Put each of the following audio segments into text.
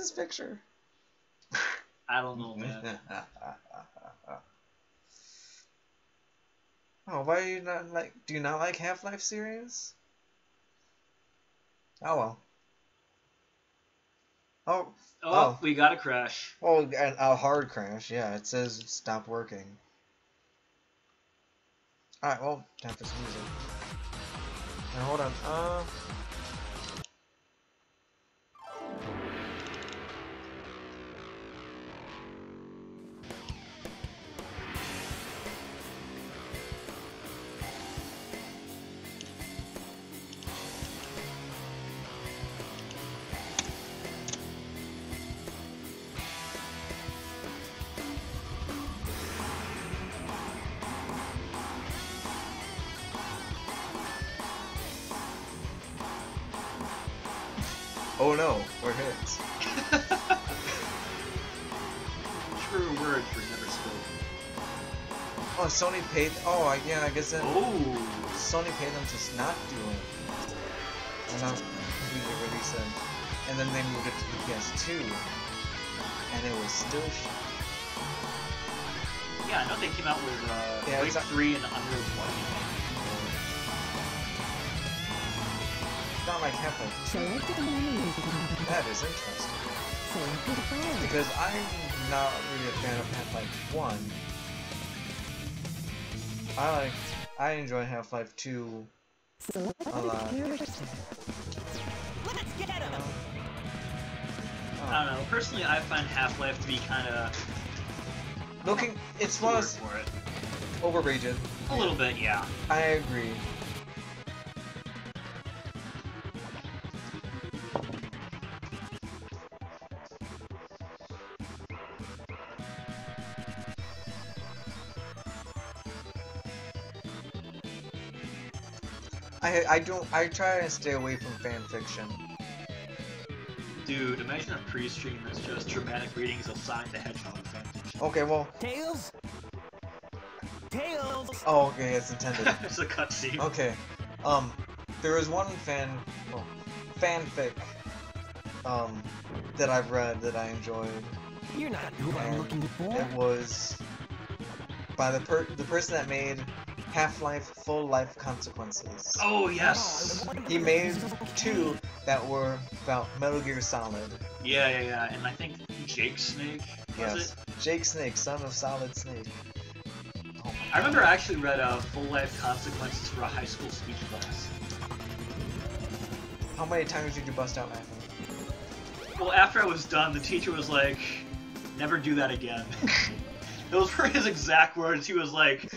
this picture? I don't know, man. Oh, why are you not like? Do you not like Half-Life series? Oh well. Oh. Oh, we got a crash. Oh, and a hard crash. Yeah, it says stop working. All right. Well, time for some music. Now hold on. Oh no, we're hits. True words were never spoken. Oh, Sony paid. Oh, yeah, I guess then. Oh. Sony paid them to not do it. And not completely release it. And then they moved it to the PS2. And it was still shit. Yeah, I know they came out with Quake 3 and Unreal 20. Not like Half-Life 2. That is interesting. Because I'm not really a fan of Half-Life 1. I enjoy Half-Life 2 a lot. I don't know. Personally, I find Half-Life to be kind of It's one of for it. Overrated. A little bit, yeah. I agree. I try to stay away from fan fiction. Dude, imagine a pre-stream that's just dramatic readings of Sonic the Hedgehog fanfiction. Okay, well. Tails. Tails. Oh, okay, it's intended. It's a cutscene. Okay, there was one fanfic, that I've read that I enjoyed. You're not who I'm looking for. It was by the person that made Half-Life Full Life Consequences. Oh, yes! He made 2 that were about Metal Gear Solid. Yeah. And I think Jake Snake, was it? Jake Snake, son of Solid Snake. Oh I remember I actually read Full Life Consequences for a high school speech class. How many times did you bust out laughing? Well, after I was done, the teacher was like, never do that again. Those were his exact words. He was like,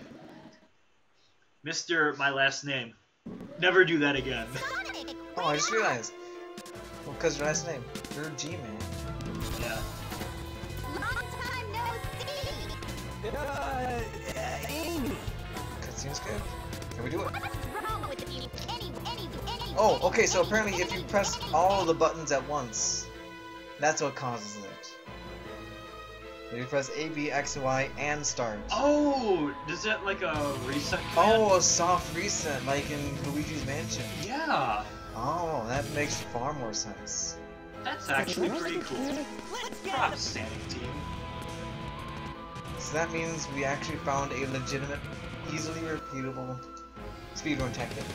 Mr. My last name, never do that again. Oh, I just realized. Well, because your last name. You're G-Man. Yeah. Long time no see. Amy. Cutscene's good. Can we do it? What's wrong with you? Any. Oh, okay, so apparently if you press all of the buttons at once, that's what causes it. If you press A, B, X, Y, and start. Oh, does that like a reset command? Oh, a soft reset, like in Luigi's Mansion. Yeah. Oh, that makes far more sense. That's actually pretty cool. Props, Sandy team. So that means we actually found a legitimate, easily repeatable speedrun technique.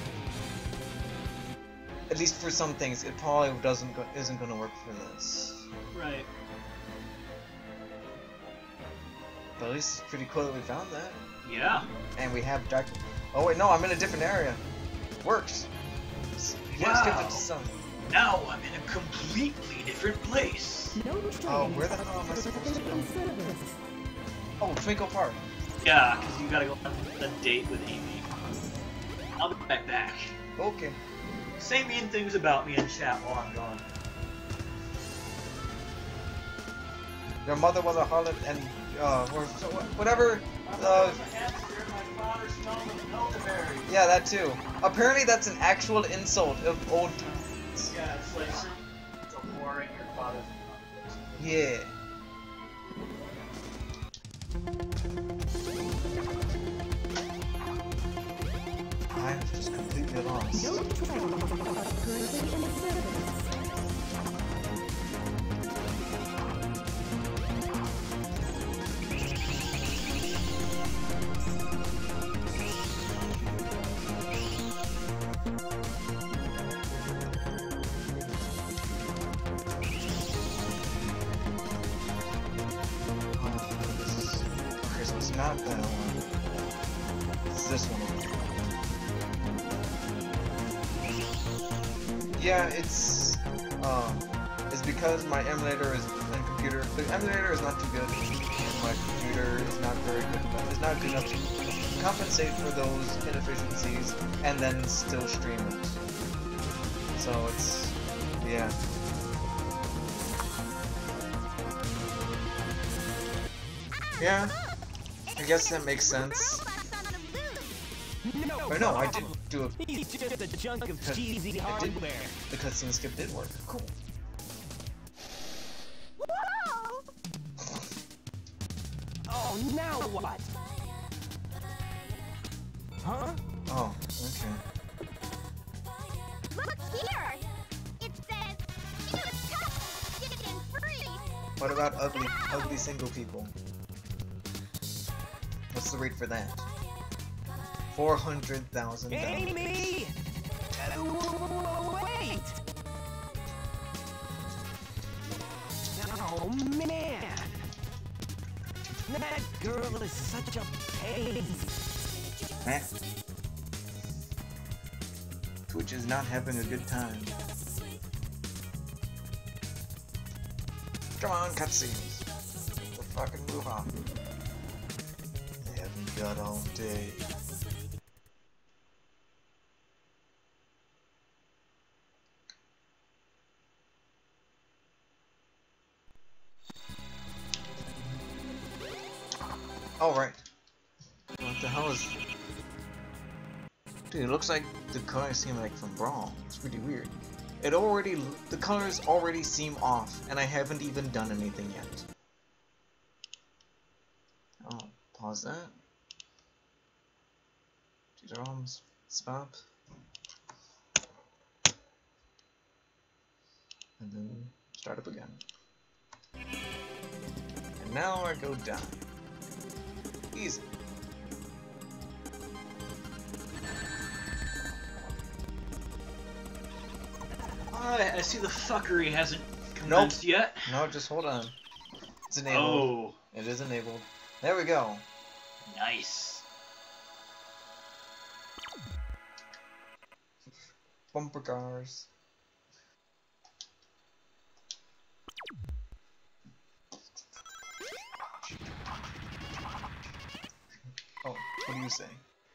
At least for some things, it probably isn't going to work for this. Right. But at least it's pretty cool that we found that. Yeah. And we have dark. Oh wait, no, I'm in a different area. Works. Wow. Skip it to some. Now I'm in a completely different place. Oh, where the hell am I supposed to go? Oh, Twinkle Park. Yeah, because you gotta go on a date with Amy. I'll be right back. Okay. Say mean things about me in chat while I'm gone. Your mother was a harlot and, or so, whatever, yeah, that too. Apparently that's an actual insult of old times. Yeah, it's like, it's a whore and your father's Yeah. I'm just completely lost. not that one. It's this one. Yeah, it's because my emulator is and computer. The emulator is not too good. And my computer is not very good. It's not good enough to compensate for those inefficiencies and then still stream it. So it's yeah. Yeah, I guess that makes sense. Or no, I did do a. He's just a chunk of cheesy hardware. The cutscene skip did work. Cool. Oh, now what? Huh? Oh, okay. Look here! It says, chicken free! What about ugly single people? What's the rate for that? $400,000. Amy! Wait! Oh man! That girl is such a pain. Huh? Twitch is not having a good time. Come on, cutscenes. We'll fucking move on. They haven't got all day. Alright. What the hell is... Dude, it looks like the colors seem like from Brawl. It's pretty weird. The colors already seem off, and I haven't even done anything yet. Oh, pause that. Do ROMs stop. And then start up again. And now I go down. Easy. I see the fuckery hasn't commenced yet. No, just hold on. It's enabled. Oh. It is enabled. There we go. Nice. Bumper cars. Oh, what do you say?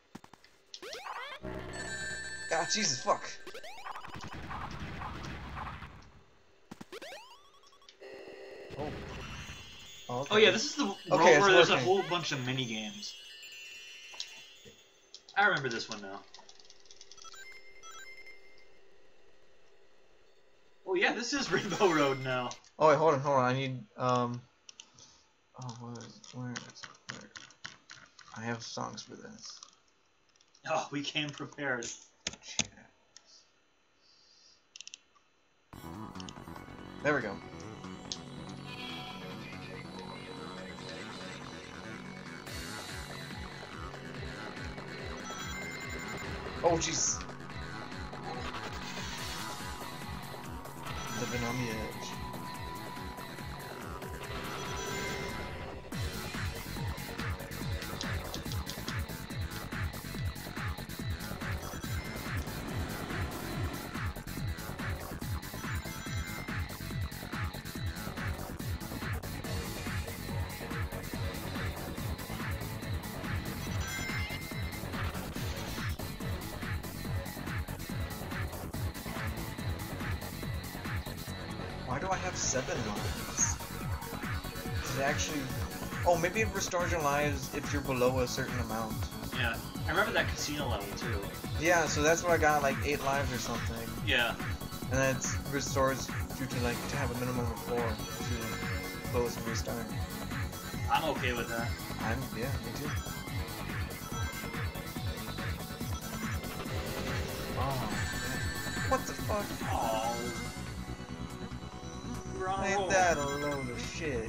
Ah, Jesus, fuck. Oh. Oh, okay. Oh yeah, this is the Okay, role it's where there's a working. whole bunch of mini games. I remember this one now. Oh yeah, this is Rainbow Road now. Oh wait, hold on. I need oh, where is it? Where? I have songs for this. Oh, we came prepared. There we go. Oh jeez. Living on the edge. Why do I have 7 lives? Is it actually... Oh, maybe it restores your lives if you're below a certain amount. Yeah, I remember that casino level too. Yeah, so that's what I got, like 8 lives or something. Yeah. And then it restores you to like to have a minimum of 4 to close and restart. I'm okay with that. Yeah, me too. Oh, man. What the fuck? Oh. Ain't that a load of shit?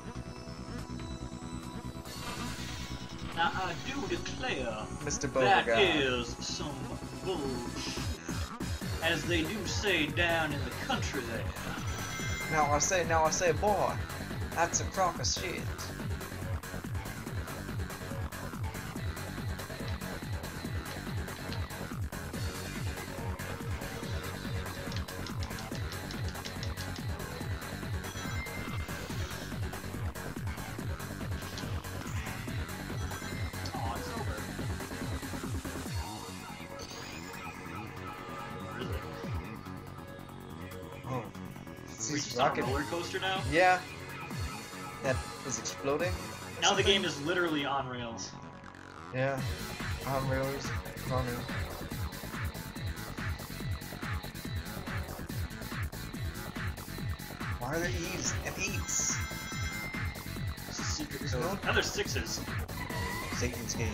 Now I do declare Mr. that Beauregard. is some bullshit. As they do say down in the country there. Now I say, boy, that's a crock of shit. just on rocket. a roller coaster now. Yeah. That is exploding. or Now the something? game is literally on rails. Yeah. Rails. Running. Why are there E's and E's? It's a secret There's code. no- Now there's 6s. Satan's game.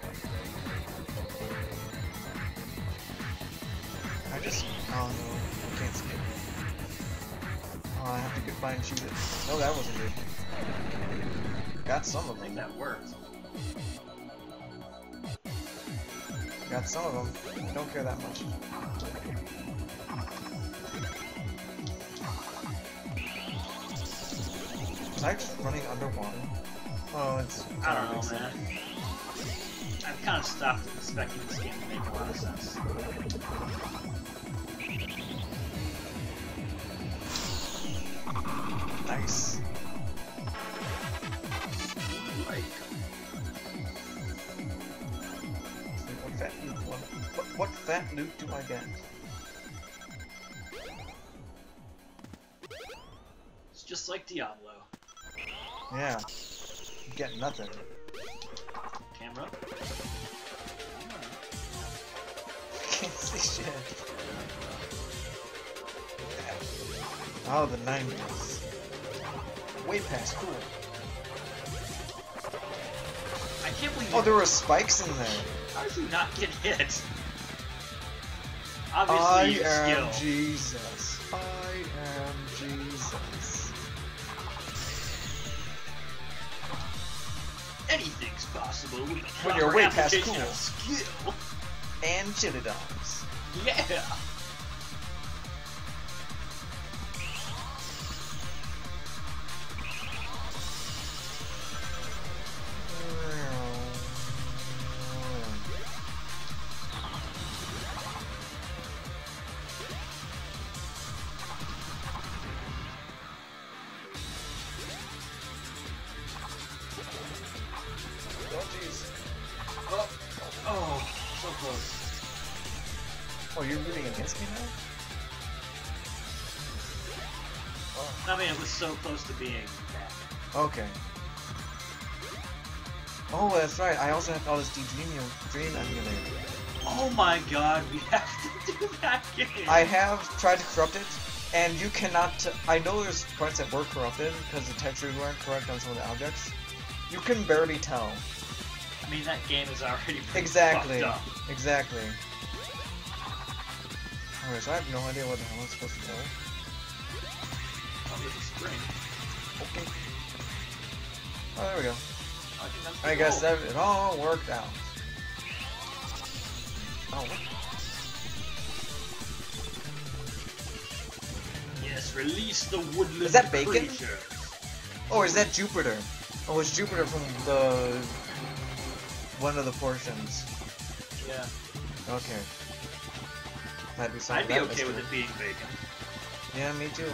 I just, oh no, I can't skip. Oh, I have to get by and shoot it. No, that wasn't good. Got some of I think them. that worked. Got some of them. Don't care that much. Was I just running underwater? Oh, it's. I don't know, man. I've kind of stopped expecting this game to make a lot of sense. Nice. Like, What fat loot do I get? it's just like Diablo. Yeah. You get nothing. Camera. Can't see shit. Oh, the 90s. Way past cool. I can't believe. Oh, there were spikes in there. How did you not get hit? I Obviously, you am skill. Jesus. I am Jesus. Anything's possible with the When you're proper way past application cool. of skill. And chili dogs. Yeah. Oh, jeez. Oh, so close. Oh, you're rooting against me now? I mean, it was so close to being back. Okay. Oh, that's right. I also have all this Dream emulator. Oh my god, we have to do that game. I have tried to corrupt it, and you cannot. I know there's parts that were corrupted because the textures weren't correct on some of the objects. You can barely tell. I mean, that game is already pretty Exactly. fucked up. Exactly. Alright, so I have no idea what the hell I'm supposed to do. Probably the spring. Okay. Oh, there we go. I think that's the I guess goal. that it all worked out. Oh, what? Yes, release the woodland Is that bacon? creatures. Oh, is that Jupiter? Oh, it's Jupiter from the one of the portions. Yeah. Okay. Might be something. I'd be that okay with mystery. it being bacon. Yeah, me too.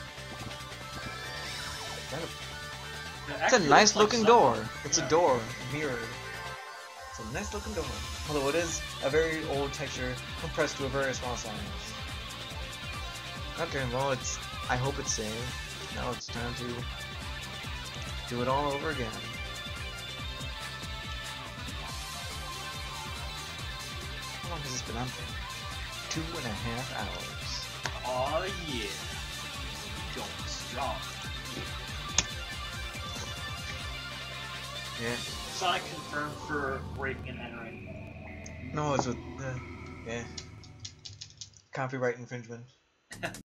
It It's a actually nice looks looking like door. something. It's Yeah. a door, mirrored. It's a nice looking door. Although it is a very old texture compressed to a very small size. Okay, well it's. I hope it's saved. Now it's time to do it all over again. How long has this been on for? 2.5 hours. Oh yeah. Going strong. Yeah. Sonic confirmed for breaking and entering. No, it's with. Yeah. Copyright infringement.